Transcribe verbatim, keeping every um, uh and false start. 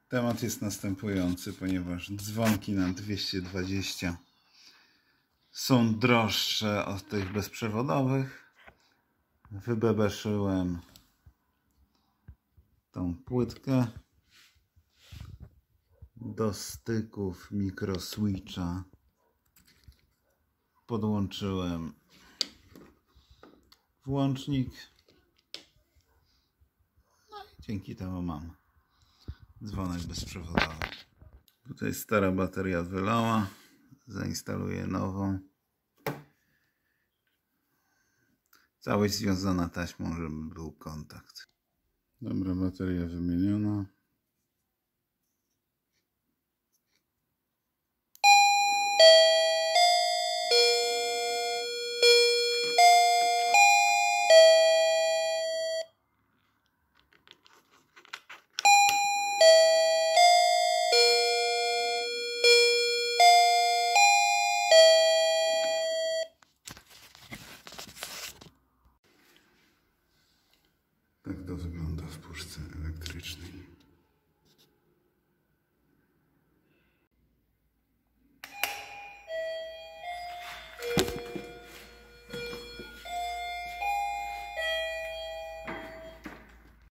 Temat jest następujący, ponieważ dzwonki na dwieście dwadzieścia są droższe od tych bezprzewodowych. Wybebeszyłem tą płytkę do styków mikroswitcha. Podłączyłem włącznik. No i dzięki temu mam dzwonek bezprzewodowy. Tutaj stara bateria wylała. Zainstaluję nową. Całość związana taśmą, żeby był kontakt. Dobra, bateria wymieniona. Tak to wygląda w puszce elektrycznej.